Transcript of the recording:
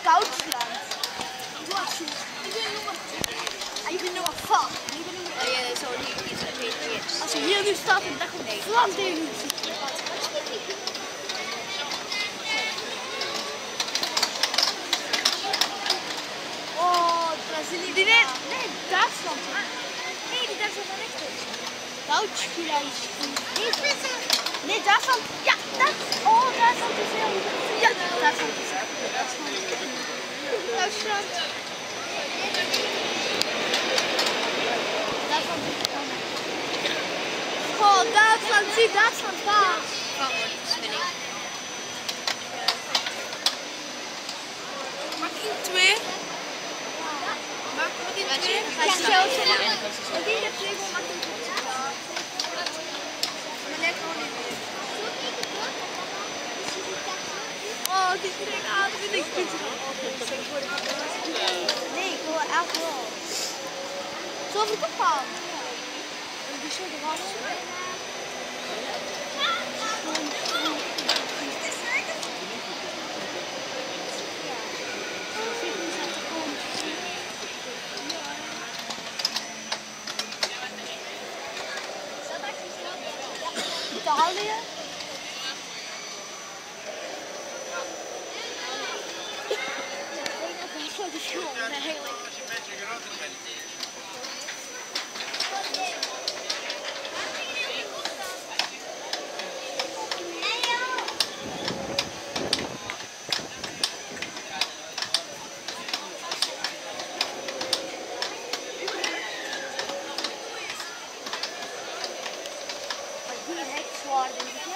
Duitsland. Ik ben nog van. Als je hier nu staat, dan dacht ik Frans tegen Oh, Brazilië. Nee, Duitsland. Nee, die Duitsland van rechts. Duitsland. Nee, Duitsland. Ja, Duitsland is heel goed. Ja, Duitsland is heel goed. Duitsland. Oh, Duitsland, zie Duitsland daar. Mag ik in twee? Mag ik in twee? Ga je zelf zeggen? Die heb twee voor mag ik Oh, die krijgt aan, vind ik goed. Nee, ik wil echt wel. Zullen we het opgaan? Die zo de was. Italië. Zo de school, de hele. Zwaar, denk ik.